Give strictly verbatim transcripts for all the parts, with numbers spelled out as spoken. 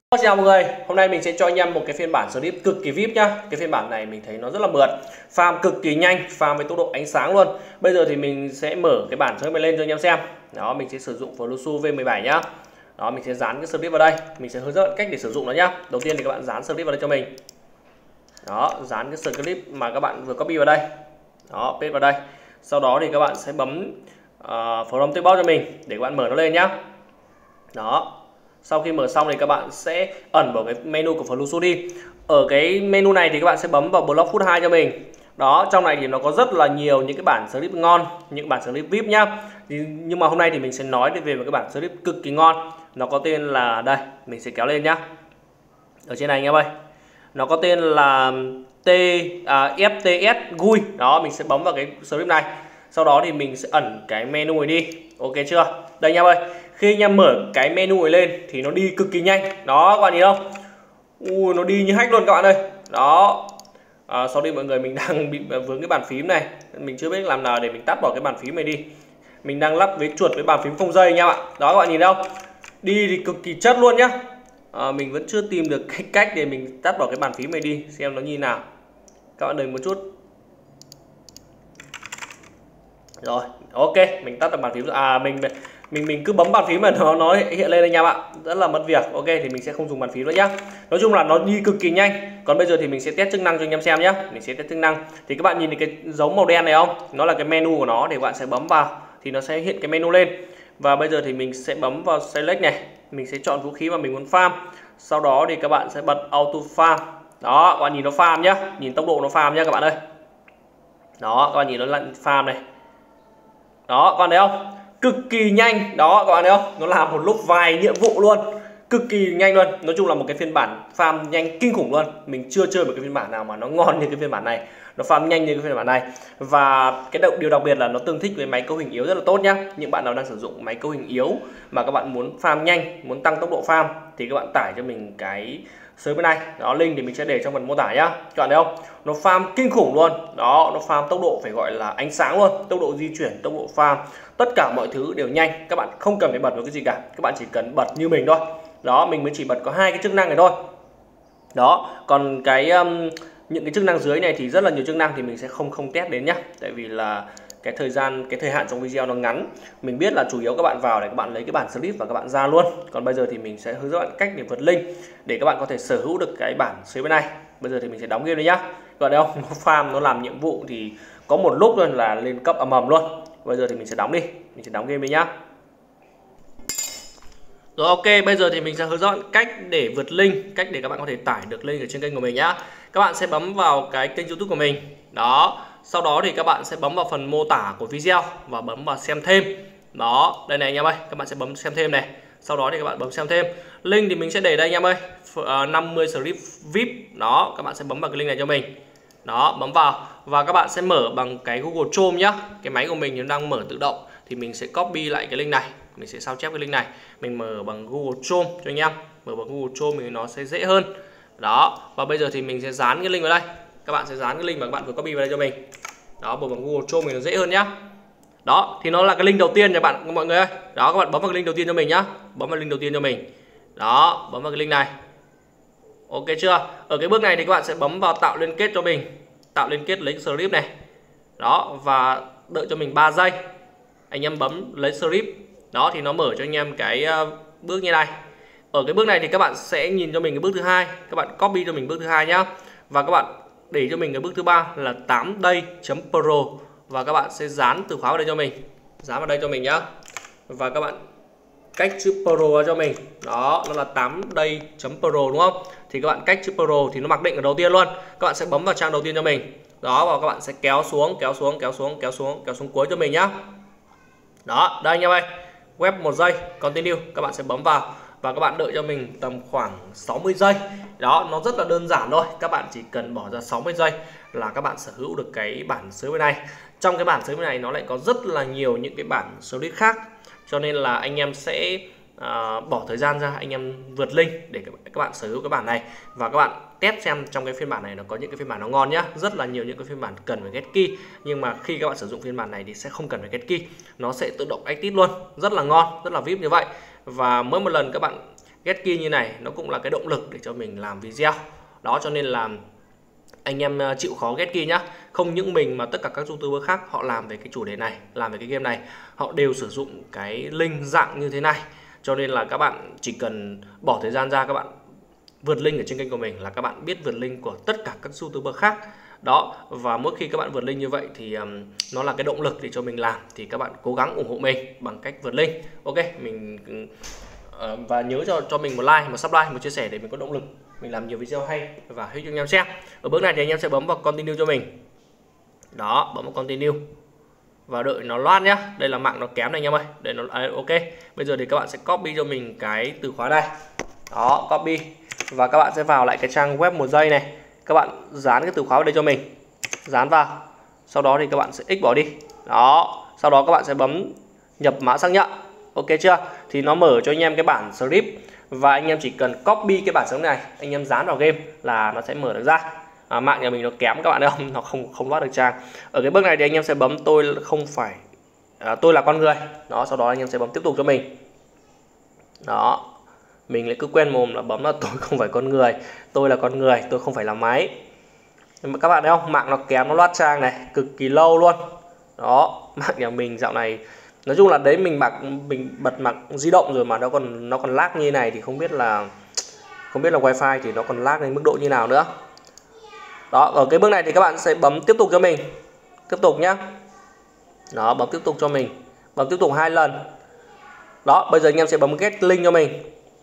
Chào mọi người, hôm nay mình sẽ cho anh em một cái phiên bản slip cực kỳ vi ai pi nhá. Cái phiên bản này mình thấy nó rất là mượt, farm cực kỳ nhanh, farm với tốc độ ánh sáng luôn. Bây giờ thì mình sẽ mở cái bản slip này lên cho anh em xem. Đó, mình sẽ sử dụng Flusu V mười bảy nhá. Đó, mình sẽ dán cái slip vào đây, mình sẽ hướng dẫn cách để sử dụng nó nhá. Đầu tiên thì các bạn dán slip vào đây cho mình. Đó, dán cái slip mà các bạn vừa copy vào đây. Đó, paste vào đây. Sau đó thì các bạn sẽ bấm uh, From Textbox cho mình để các bạn mở nó lên nhá. Đó. Sau khi mở xong thì các bạn sẽ ẩn vào cái menu của Flusu đi. Ở cái menu này thì các bạn sẽ bấm vào Block Foot hai cho mình. Đó, trong này thì nó có rất là nhiều những cái bản slip ngon, những bản slip vi ai pi nhá. Nhưng mà hôm nay thì mình sẽ nói về một cái bản slip cực kỳ ngon. Nó có tên là đây, mình sẽ kéo lên nhá. Ở trên này anh em ơi. Nó có tên là T à, ép tê ét giê u i. Đó, mình sẽ bấm vào cái slip này. Sau đó thì mình sẽ ẩn cái menu này đi. Ok chưa? Đây anh em ơi. Khi anh em mở cái menu này lên thì nó đi cực kỳ nhanh. Đó các bạn nhìn không? Ui, nó đi như hack luôn các bạn ơi. Đó. À, sau đây mọi người, mình đang bị vướng cái bàn phím này. Mình chưa biết làm nào để mình tắt bỏ cái bàn phím này đi. Mình đang lắp với chuột với bàn phím không dây nha bạn. Đó các bạn nhìn thấy không? Đi thì cực kỳ chất luôn nhá. À, mình vẫn chưa tìm được cái cách để mình tắt bỏ cái bàn phím này đi xem nó như nào. Các bạn đợi một chút. Rồi, ok, mình tắt được bàn phím rồi. À mình mình mình cứ bấm bàn phím mà nó nó hiện lên đây nha bạn. Rất là mất việc. Ok thì mình sẽ không dùng bàn phím nữa nhá. Nói chung là nó đi cực kỳ nhanh. Còn bây giờ thì mình sẽ test chức năng cho anh em xem nhé. Mình sẽ test chức năng. Thì các bạn nhìn thấy cái dấu màu đen này không? Nó là cái menu của nó, thì các bạn sẽ bấm vào thì nó sẽ hiện cái menu lên. Và bây giờ thì mình sẽ bấm vào select này. Mình sẽ chọn vũ khí mà mình muốn farm. Sau đó thì các bạn sẽ bật auto farm. Đó, các bạn nhìn nó farm nhá. Nhìn tốc độ nó farm nhá các bạn ơi. Đó, các bạn nhìn nó lặn farm này. Đó, các bạn thấy không? Cực kỳ nhanh. Đó, các bạn thấy không? Nó làm một lúc vài nhiệm vụ luôn. Cực kỳ nhanh luôn. Nói chung là một cái phiên bản farm nhanh kinh khủng luôn. Mình chưa chơi một cái phiên bản nào mà nó ngon như cái phiên bản này. Nó farm nhanh như cái phiên bản này. Và cái điều đặc biệt là nó tương thích với máy cấu hình yếu rất là tốt nhá. Những bạn nào đang sử dụng máy cấu hình yếu mà các bạn muốn farm nhanh, muốn tăng tốc độ farm thì các bạn tải cho mình cái server bên này. Đó, link thì mình sẽ để trong phần mô tả nhá. Các bạn thấy không? Nó farm kinh khủng luôn. Đó, nó farm tốc độ phải gọi là ánh sáng luôn. Tốc độ di chuyển, tốc độ farm, tất cả mọi thứ đều nhanh. Các bạn không cần phải bật vào cái gì cả. Các bạn chỉ cần bật như mình thôi. Đó, mình mới chỉ bật có hai cái chức năng này thôi. Đó, còn cái um, những cái chức năng dưới này thì rất là nhiều chức năng thì mình sẽ không không test đến nhá. Tại vì là cái thời gian, cái thời hạn trong video nó ngắn. Mình biết là chủ yếu các bạn vào để các bạn lấy cái bản slip và các bạn ra luôn. Còn bây giờ thì mình sẽ hướng dẫn bạn cách để vượt link để các bạn có thể sở hữu được cái bản slip bên này. Bây giờ thì mình sẽ đóng game đi nhá. Các bạn thấy không? Nó farm, nó làm nhiệm vụ thì có một lúc luôn là lên cấp ầm ầm luôn. Bây giờ thì mình sẽ đóng đi. Mình sẽ đóng game đi nhá. Rồi ok, bây giờ thì mình sẽ hướng dẫn cách để vượt link, cách để các bạn có thể tải được link ở trên kênh của mình nhá. Các bạn sẽ bấm vào cái kênh YouTube của mình. Đó, sau đó thì các bạn sẽ bấm vào phần mô tả của video và bấm vào xem thêm. Đó, đây này anh em ơi, các bạn sẽ bấm xem thêm này. Sau đó thì các bạn bấm xem thêm. Link thì mình sẽ để đây anh em ơi, năm mươi slip vi ai pi. Đó, các bạn sẽ bấm vào cái link này cho mình. Đó, bấm vào và các bạn sẽ mở bằng cái Google Chrome nhá. Cái máy của mình nó đang mở tự động thì mình sẽ copy lại cái link này. Mình sẽ sao chép cái link này, mình mở bằng Google Chrome cho anh em. Mở bằng Google Chrome thì nó sẽ dễ hơn. Đó, và bây giờ thì mình sẽ dán cái link vào đây. Các bạn sẽ dán cái link mà các bạn vừa copy vào đây cho mình. Đó, mở bằng Google Chrome thì nó dễ hơn nhá. Đó, thì nó là cái link đầu tiên nha bạn mọi người ơi. Đó, các bạn bấm vào cái link đầu tiên cho mình nhá. Bấm vào link đầu tiên cho mình. Đó, bấm vào cái link này. Ok chưa? Ở cái bước này thì các bạn sẽ bấm vào tạo liên kết cho mình. Tạo liên kết lấy slip này. Đó, và đợi cho mình ba giây. Anh em bấm lấy slip. Đó thì nó mở cho anh em cái bước như này. Ở cái bước này thì các bạn sẽ nhìn cho mình cái bước thứ hai, các bạn copy cho mình bước thứ hai nhá. Và các bạn để cho mình cái bước thứ ba là tám day.pro và các bạn sẽ dán từ khóa vào đây cho mình. Dán vào đây cho mình nhá. Và các bạn cách chữ pro vào cho mình. Đó, nó là tám day.pro đúng không? Thì các bạn cách chữ pro thì nó mặc định ở đầu tiên luôn. Các bạn sẽ bấm vào trang đầu tiên cho mình. Đó, và các bạn sẽ kéo xuống, kéo xuống, kéo xuống, kéo xuống, kéo xuống cuối cho mình nhá. Đó, đây anh em ơi. Web một giây, continue, các bạn sẽ bấm vào và các bạn đợi cho mình tầm khoảng sáu mươi giây. Đó, nó rất là đơn giản thôi. Các bạn chỉ cần bỏ ra sáu mươi giây là các bạn sở hữu được cái bản server này. Trong cái bản server này nó lại có rất là nhiều những cái bản slip khác. Cho nên là anh em sẽ uh, bỏ thời gian ra, anh em vượt link để các bạn sở hữu cái bản này. Và các bạn test xem trong cái phiên bản này nó có những cái phiên bản nó ngon nhá. Rất là nhiều những cái phiên bản cần phải get key, nhưng mà khi các bạn sử dụng phiên bản này thì sẽ không cần phải get key, nó sẽ tự động active luôn. Rất là ngon, rất là vi ai pi như vậy. Và mỗi một lần các bạn get key như này nó cũng là cái động lực để cho mình làm video. Đó, cho nên là anh em chịu khó get key nhá. Không những mình mà tất cả các YouTuber khác họ làm về cái chủ đề này, làm về cái game này, họ đều sử dụng cái link dạng như thế này. Cho nên là các bạn chỉ cần bỏ thời gian ra, các bạn vượt link ở trên kênh của mình là các bạn biết vượt link của tất cả các YouTuber khác. Đó, và mỗi khi các bạn vượt link như vậy thì um, nó là cái động lực để cho mình làm. Thì các bạn cố gắng ủng hộ mình bằng cách vượt link. Ok, mình uh, và nhớ cho cho mình một like, một subscribe, một chia sẻ để mình có động lực mình làm nhiều video hay và hữu ích cho anh em xem. Ở bước này thì anh em sẽ bấm vào continue cho mình. Đó, bấm vào continue và đợi nó load nhá. Đây là mạng nó kém này anh em ơi. Để nó à, ok. Bây giờ thì các bạn sẽ copy cho mình cái từ khóa này. Đó, copy và các bạn sẽ vào lại cái trang web một giây này. Các bạn dán cái từ khóa vào đây cho mình, dán vào. Sau đó thì các bạn sẽ x bỏ đi. Đó, sau đó các bạn sẽ bấm nhập mã xác nhận. Ok chưa? Thì nó mở cho anh em cái bản script và anh em chỉ cần copy cái bản script này, anh em dán vào game là nó sẽ mở được ra. À, mạng nhà mình nó kém các bạn thấy không? Nó không không load được trang. Ở cái bước này thì anh em sẽ bấm tôi không phải à, tôi là con người. Đó, sau đó anh em sẽ bấm tiếp tục cho mình. Đó. Mình lại cứ quen mồm là bấm là tôi không phải con người, tôi là con người, tôi không phải là máy. Nhưng mà các bạn thấy không, mạng nó kém, nó load trang này cực kỳ lâu luôn. Đó, mạng nhà mình dạo này nói chung là đấy, mình mặc mình bật mặc di động rồi mà nó còn nó còn lag như này thì không biết là không biết là wifi thì nó còn lag đến mức độ như nào nữa. Đó, ở cái bước này thì các bạn sẽ bấm tiếp tục cho mình, tiếp tục nhá. Đó, bấm tiếp tục cho mình, bấm tiếp tục hai lần. Đó, bây giờ anh em sẽ bấm get link cho mình.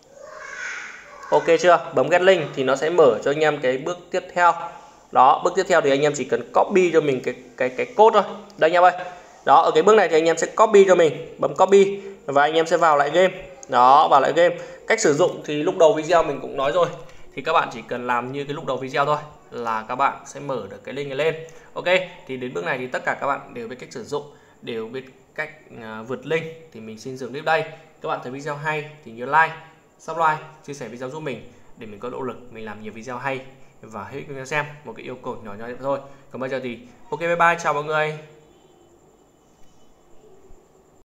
Ok chưa? Bấm get link thì nó sẽ mở cho anh em cái bước tiếp theo. Đó, bước tiếp theo thì anh em chỉ cần copy cho mình cái cái cái code thôi. Đây anh em ơi. Đó, ở cái bước này thì anh em sẽ copy cho mình, bấm copy và anh em sẽ vào lại game. Đó, vào lại game. Cách sử dụng thì lúc đầu video mình cũng nói rồi. Thì các bạn chỉ cần làm như cái lúc đầu video thôi là các bạn sẽ mở được cái link này lên. Ok, thì đến bước này thì tất cả các bạn đều biết cách sử dụng, đều biết cách uh, vượt link. Thì mình xin dừng clip đây. Các bạn thấy video hay thì nhớ like, subscribe, chia sẻ video giúp mình để mình có động lực mình làm nhiều video hay và hữu ích cho xem. Một cái yêu cầu nhỏ nhỏ vậy thôi. Còn bây giờ thì ok, bye bye, chào mọi người.